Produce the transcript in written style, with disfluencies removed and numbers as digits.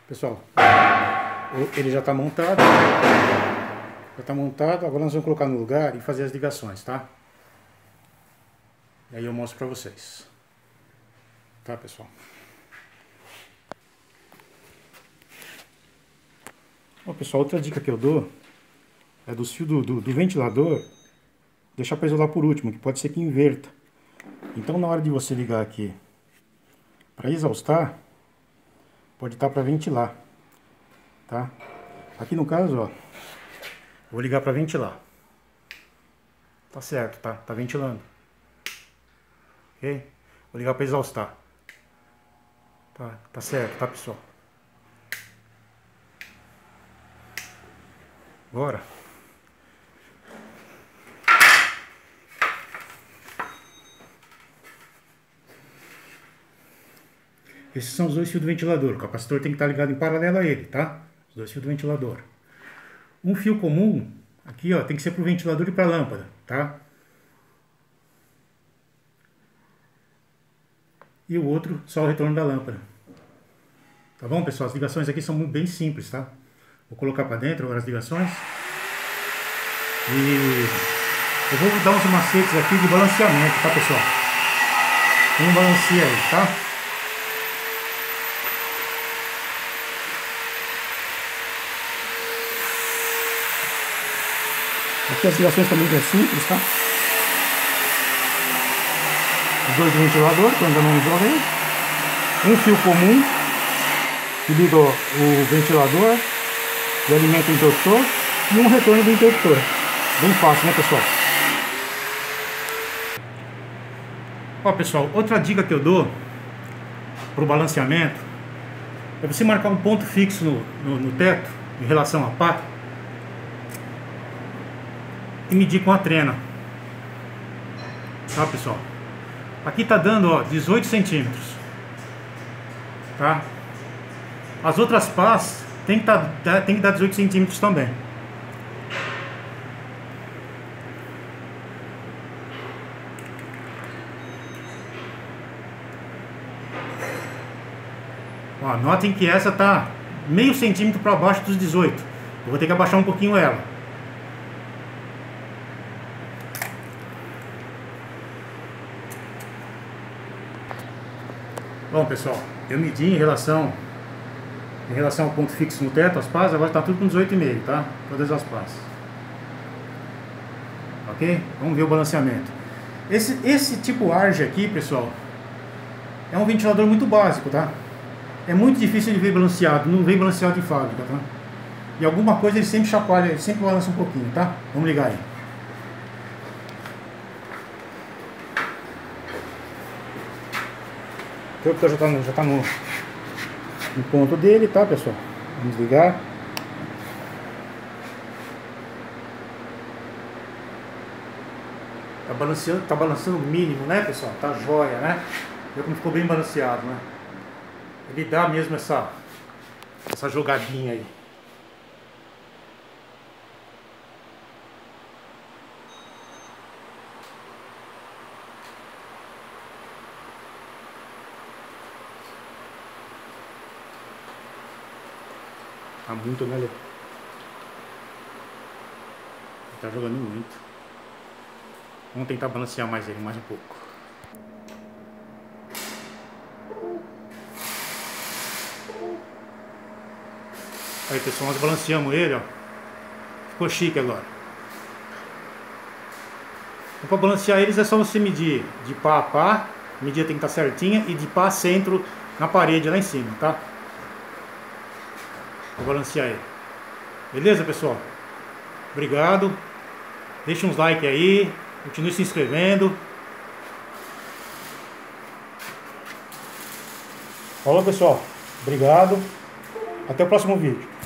Pessoal, ele já está montado. Já está montado. Agora nós vamos colocar no lugar e fazer as ligações, tá? E aí eu mostro para vocês. Tá, pessoal? Ó, pessoal, outra dica que eu dou é dos fios do ventilador, deixar para isolar por último, que pode ser que inverta. Então na hora de você ligar aqui para exaustar, pode estar para ventilar, tá? Aqui no caso, ó, vou ligar para ventilar. Tá certo, tá? Tá ventilando. Ok? Vou ligar para exaustar. Tá certo, tá, pessoal? Bora. Esses são os dois fios do ventilador. O capacitor tem que estar ligado em paralelo a ele, tá? Os dois fios do ventilador. Um fio comum, aqui ó, tem que ser para o ventilador e para a lâmpada, tá? E o outro só o retorno da lâmpada. Tá bom, pessoal? As ligações aqui são bem simples, tá? Vou colocar para dentro agora as ligações. E eu vou dar uns macetes aqui de balanceamento, tá, pessoal? Como balanceia aí, tá? Aqui as ligações também bem simples, tá? Os dois do ventilador, que eu ainda não isolei. Um fio comum, que liga o ventilador e alimenta o interruptor. E um retorno do interruptor. Bem fácil, né, pessoal? Ó, pessoal, outra dica que eu dou para o balanceamento é você marcar um ponto fixo no teto em relação à pá e medir com a trena. Tá, pessoal? Aqui tá dando, ó, 18 centímetros. Tá? As outras pás tem que dar 18 centímetros também. Ó, notem que essa tá meio centímetro para baixo dos 18. Eu vou ter que abaixar um pouquinho ela. Bom, pessoal, eu medi em relação ao ponto fixo no teto, as pás, agora está tudo com 18,5, tá? Todas as pás. Ok? Vamos ver o balanceamento. Esse tipo Arge aqui, pessoal, é um ventilador muito básico, tá? É muito difícil de ver balanceado, não vem balanceado de fábrica, tá? E alguma coisa ele sempre chacoalha, ele sempre balança um pouquinho, tá? Vamos ligar aí. O interruptor já tá no ponto dele, tá, pessoal? Vamos ligar. Tá balançando o mínimo, né, pessoal? Tá jóia, né? Viu como ficou bem balanceado, né? Ele dá mesmo essa jogadinha aí. Tá muito, né, Lê? Tá jogando muito. Vamos tentar balancear mais ele, mais um pouco. Aí, pessoal, nós balanceamos ele, ó. Ficou chique agora. Então, para balancear eles é só você medir de pá a pá. A medida tem que estar certinha. E de pá a centro na parede lá em cima, tá? Vou balancear ele. Beleza, pessoal? Obrigado. Deixa uns like aí. Continue se inscrevendo. Falou, pessoal. Obrigado. Até o próximo vídeo.